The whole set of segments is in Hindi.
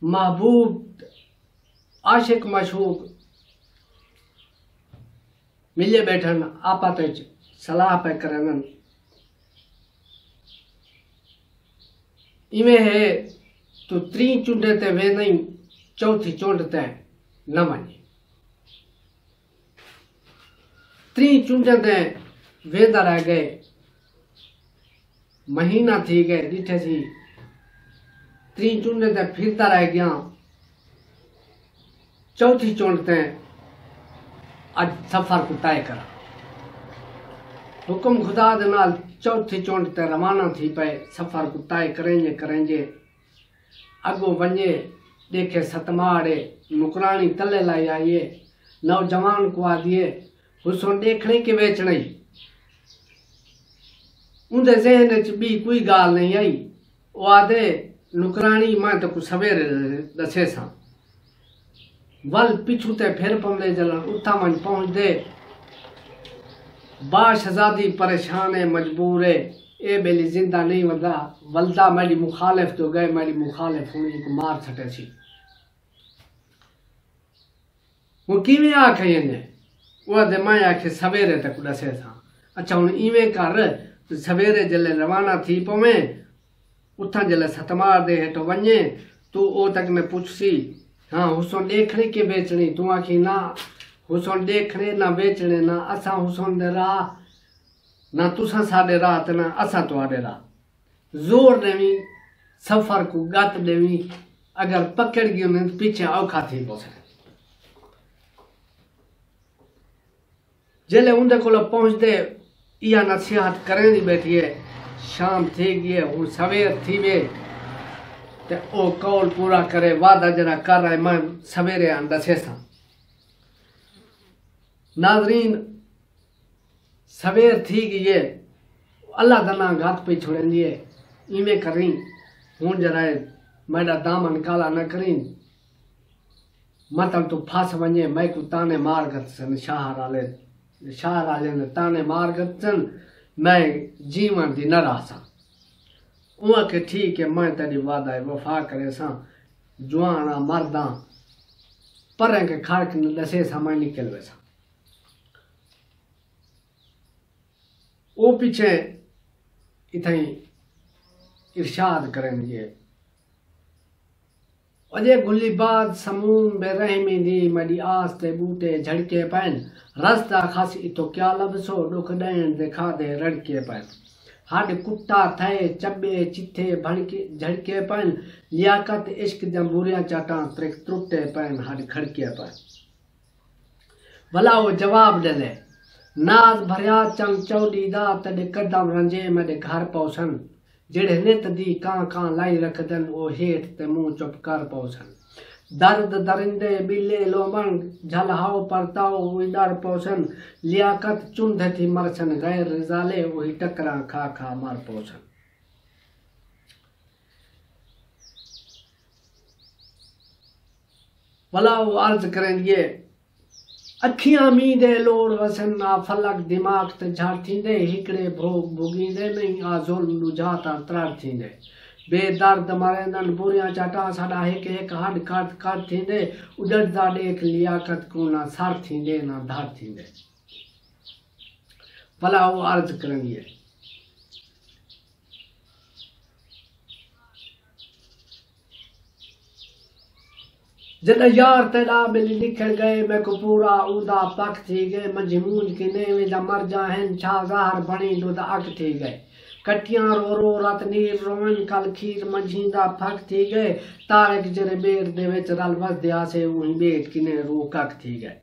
महबूब आशिक मशूक मिले बैठन आपत सलाह पे करन इवे है तू 3 चुंडे ते वे नहीं चौथी चुंड ते न वञे 3 चुंडे ते वेंदा रह गए महीना थी गए ॾिठे थी 3 चुंड ते फिरता रह गया चौथी चुंड ते अज सफर को तय करा हुक्म खुदा दे नाल चौथी चुंड ते रवाना थी पे सफर को तय करेंजे अगो वञे देखे सतमाड़े नुकरानी तले लाई आइए नौजवान को आदिए हुसन देखने के बेचने उनके जहन च भी कोई गाल नहीं आई वो आदे नुकरानी मैं तो कुछ सवेरे दसे सा वल पिछू ते फिर पवंदे जलन उथा मन पहुंच दे बाशहजादी परेशान है मजबूर है ए बेली जिंदा नहीं वदा वलदा मेरी मुखालिफ तो गए मेरी मुखालिफ हुई को मार छटे सी वो किवें आखे ने वो दे मैं आखे सवेरे तक दसे था अच्छा हुन इवें कर सवेरे जले रवाना थी पवे उथा जले सतमार दे हेठो वञे तू ओ तक में पुछसी हाँ हुसन देखने के बेचने तू आखी ना हुसन देखने ना बेचने ना असा हुसन दे राह ना तुसा साडे राह ते ना असा तुहाडे राह जोर देवी सफर को गत देवी अगर पकड़ गई उन्हें तो पीछे औखा थी पहुंचे जले उनके को पहुंच दे या नसीहत करें दी बैठी है शाम थी गई है हूँ सवेर थी वे ते ओ कौल पूरा करे वादा जरा कर रहा है मैं सवेरे दसे था नाजरीन सवेर थी गई है अल्लाह दना गात पे छोड़े दिए इवें करी हूँ जरा मेरा दामन काला न करी मतलब तो फास वने मैं को ताने मार गत सन शाह राले ने ताने मार गत सन मैं जीवन दी न रहा सा उहाँ के ठीक है मैं तेरी वादा वफा करे सा जुआना मर्दा पर के खड़क न दसे सा मैं निकल वैसा ओ पीछे इथई इरशाद करेंगे अजे गुलीबाद समूम बेरहमी दी मडी आस ते बूटे झड़के पैन रास्ता खास इतो क्या लबसो दुख दैन दिखा दे रड़के पैन हाड कुट्टा थे चबे चिथे भड़के झड़के पैन लियाकत इश्क जंबूरिया चाटा त्रिक त्रुटे पैन हाड खड़के पैन भला वो जवाब दे ले नाज भरिया चंग चौड़ी दा तड़े कदम रंजे मेरे घर पहुंचन जेड़े नित दी कां लाई रखदन ओ हेठ ते मुंह चुप कर पहुंचन दर्द दरिंदे बिले लोमन झलहाओ परताओ हुई डर पहुंचन लियाकत चुंध थी मरछन गैर रिजाले वही टकरा खा मार पहुंचन भला वो अर्ज करेंगे अखियां मीदे लोड़ वसन ना फलक दिमाग ते झाड़ थींदे हिकड़े भोग भुगींदे नहीं आ ज़ुल्म नुझाता त्रार थींदे बेदर्द मरेंदन बुरियां चाटा साडा हिक हड काट थींदे उजड़दा देख लियाकत को ना सर थींदे ना धार थींदे भला वो अर्ज करेंगे जद यार तेरा बिली निकल गए मैं को पूरा उदा पक थी गए मंझी मूंज के नेवे दा मर जाहन छा ज़ाहर बणी दूध अक थी गए कटियां रो रात नीर रोवन कल खीर मंझी दा फक थी गए तारक जरे बेर दे विच रल वसदिया से उही बेट किने रो कक थी गए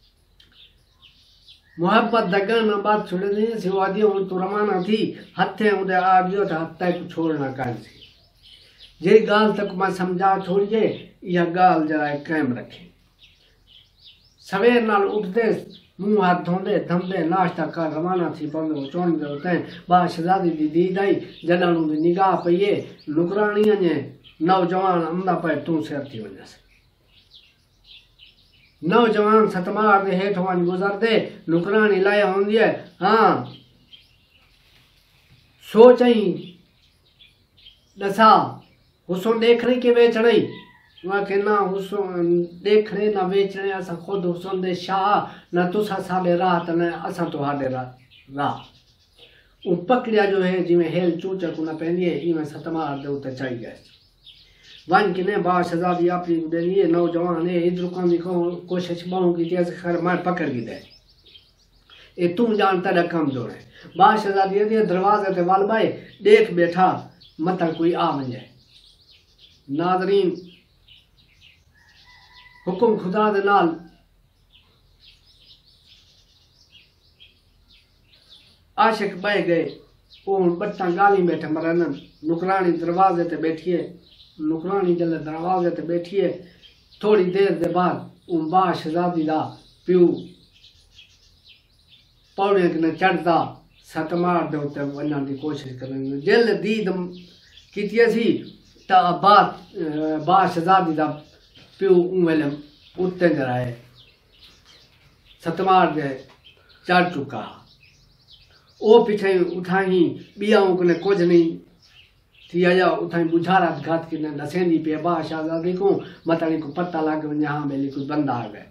मोहब्बत दगन बात छुड़ने सिवा दियो हूं तो रवाना थी हथे उदे आ गयो तो हत्ते को छोड़ना कान सी जे गाल तक मैं समझा छोड़िए यह गाल जरा कायम रखे सवेर नाल उठते मुंह हाथ धोंदे धमदे नाश्ता कर रवाना थी पवंदो चोन दे उते बाशहजादी दी दीद आई जडन दी निगाह पईए नुकराणीअ जे नौजवान अंदा पे तू से थी वजस नौजवान सतमार दे हेठ वन गुजरदे नुकरानी लाए होंदी है हां सोचई दसा हुसन देखने के वे चढ़ई वहाँ के ना उस देखने ना बेचने असा खुद हुसन शाह ना तुसा साडे रात न असा तुहाडे राह वो पकड़िया जो है जिमें हेल चूचक ना पैंदी है इमें सतमार दे उते चाहिए गए वन किने बार शहजादी अपनी देनी है नौजवान है इधर काम की कोशिश बहु की जैसे खर मार पकड़ की दे ये तुम जानता है कमजोर है बार शहजादी दे दरवाजे ते वाल भाई देख बैठा मत कोई आ बन जाए नादरीन हुक्म खुदा दे नाल आशिक बह गए वो बट्टा गाली बैठे मरन नुकरानी दरवाजे ते बैठिए नुकरानी जल दरवाजे ते बैठिए थोड़ी देर के बाद बा शहजादी का प्यू पौड़िया कने चढ़ता सतमार दे उत्ते वणन की कोशिश करन जल दीद कीती सी ता बा शहजादी का प्यू वेले उत्ते जराए सतमार दे चढ़ चुका ओ पीछे उठाई बियाओं कने कुछ नहीं थी आया उठाई बुझारा घात के नसेंदी पे बा शहजादी को मतनी को पता लग यहाँ मेली कोई बंदा आ गए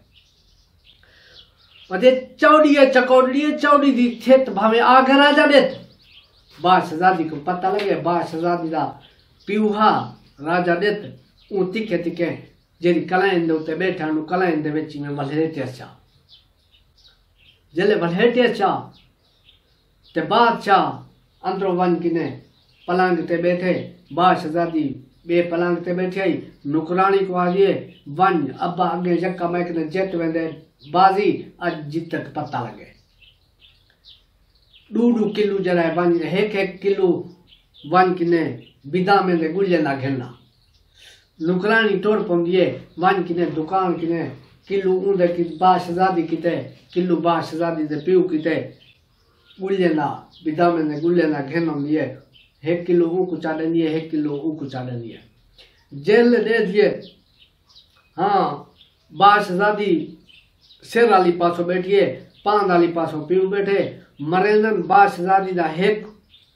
अरे चौड़ी दी खेत भावे आगे राजा देत बा शहजादी को पता लगे बा शहजादी का प्यूहा राजा देत ऊ तिके तिके जेरी कलाइन दे उते बैठा नु कलाइन दे विच में वलहेटे चा जले वलहेटे चा ते बादशाह अंदरों वन किने पलंग ते बैठे बा शहजादी बे पलंग ते बैठे नुकरानी को आगे वन अब्बा अगे जक्का मैक ने जेत वेंदे बाजी अज जित तक पता लगे डूडू किलो जरा वन एक किलो वन किने बिदा में दे गुल्ले ना घेना नुकरानी तोड़ पंदिए वन किने दुकान किने किलो उंदे की बा शहजादी किते किलो बा शहजादी दे पियो किते गुल्ले ना बिदा में दे गुल्ले ना घेना लिए 1 किलो ऊक चाड़े लिए 1 किलो ऊक चाड़े लिए जेल दे दिए हाँ बा शहजादी शेर वाली पासो बैठिए पांद वाली पासो पीऊ बैठे मरेंदन बा शहजादी दा एक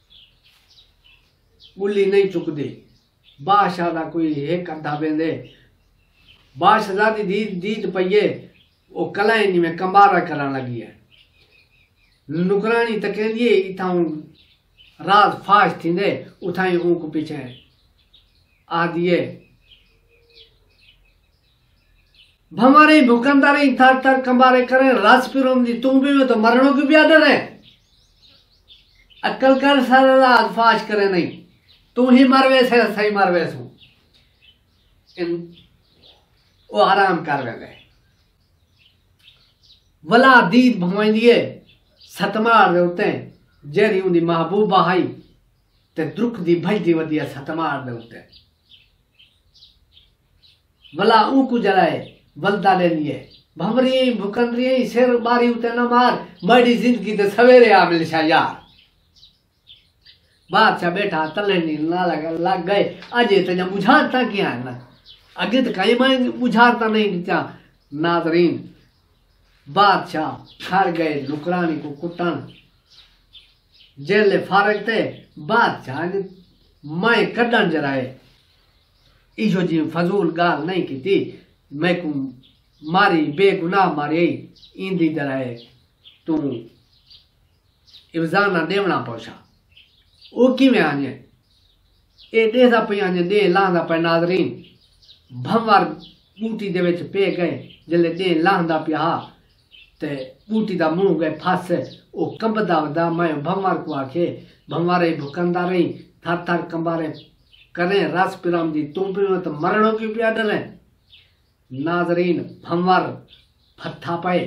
गुल्ली नहीं चुकदी बादशाह दा कोई एक अद्धा बेंदे बा शहजादी दीद पइए वो कलाइनी में कंबारा करन लगी है नुकरानी त कहंदी इथां राज फाश थींदे उठाई ऊक पीछे आ दिए भमारे भूखंदारी थर थर कंबारे करे रस पिरों दी तुम भी में तो मरणों की ब्याह डर है अक्ल कर सारा राज फाश करे नहीं तू ही मरवे से सही मरवे सू इन वो आराम कर वे वला दीद भवाई दिए सतमार दे उते जेरी उंदी महबूबा हाई ते दुख दी भजदी वदिया सतमार दे उते वला ऊकू जलाए वलदा ले लिए भमरी भुकंदरी शेर बारी उते न मार मड़ी जिंदगी ते सवेरे आ मिल शा यार बादशाह बैठा तले नी ना लग गए अजे ते बुझाता क्या है ना अगे तो कहीं मैं बुझाता नहीं क्या नादरीन बादशाह खड़ गए नुकरानी को कुटन जेल फारग थे बादशाह ने मैं कड्डन जराए इहो जी फजूल गाल नहीं की थी मैं को मारी बेगुनाह मारी इंदी जराए तू इवजाना देवना पहुंचा वो किमें आने ए देदा पे आने दे लांदा पे नादरीन भंवर बूटी दे विच पे गए जले दे लांदा पिया ते बूटी दा मुंह गए फस ओ कंबदा वदा मैं भंवर को आखे भंवारे भुकंदा रही थर थर कंबारे कने रस पिराम दी तुम पे तो मरणों की पिया डर है नादरीन भंवर फत्था पाए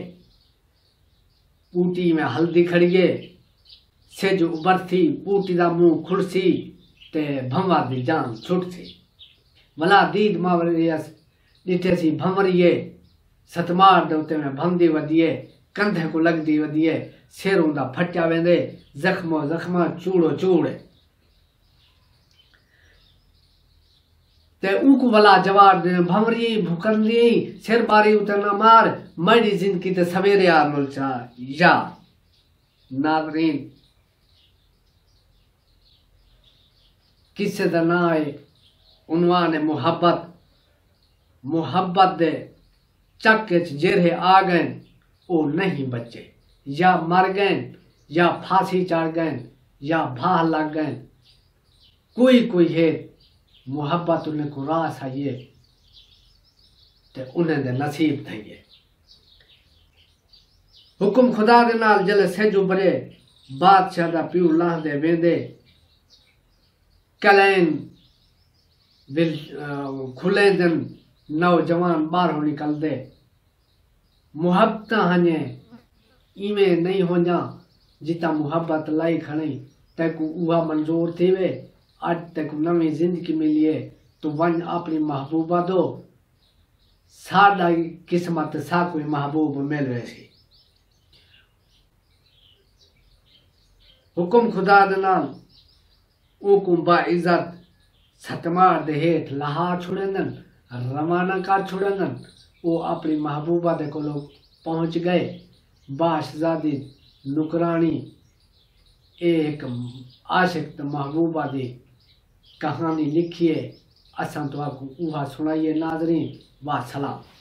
बूटी में हल्दी खड़िए सेज उबर थी बूटी दा मुंह खुरसी ते भंवर दी जान छुट थी वला दीद मावरियस डिठे सी भंवरिए सतमार दे उते में भंदी वदिए कंधे को लगदी वदिए शेरों दा फट्या वेंदे जख्मो जख्मा चूड़ो चूड़ ते ऊक वला जवाब दे भंवरी भुकंदी शेर बारी उते न मार मड़ी जिंदगी ते सवेरे आ मुलचा या नादरीन किस्से दा ना है उन्वान मोहब्बत मुहब्बत दे चक्के च जेरे आ गए वो नहीं बचे, या मर गए या फांसी चढ़ गए या भाह लग गए। कोई है मुहब्बत उन्हें को रास आइए ते उन्हें दे नसीब थिए। हुक्म खुदा दे नाल जले सेज उभरे बादशाह दा प्यू लांदे वेंदे, कलैन विल खुले दिन नौजवान बाहरों निकलदे। मुहब्बत हने इवें नहीं हो जा जिता मुहब्बत लाई खणी तेकू उहा मंजूर थीवे। अज तेकू नवी जिंदगी मिलिए तो वन अपनी महबूबा दो, साडा किस्मत सा कोई महबूब मिल वैसी। हुक्म खुदा दे नाल ओकू बाइज्जत सतमार दे हेठ लहा छुड़ेंदन, रवाना कर छुड़ेंदन। वो अपनी महबूबा दे कोलो पहुंच गए। बाशजादी नुकरानी एक आशिक महबूबा दी कहानी लिखिए, असां तो आपको उहा सुनाइए नाज़रीन। वा सलाम।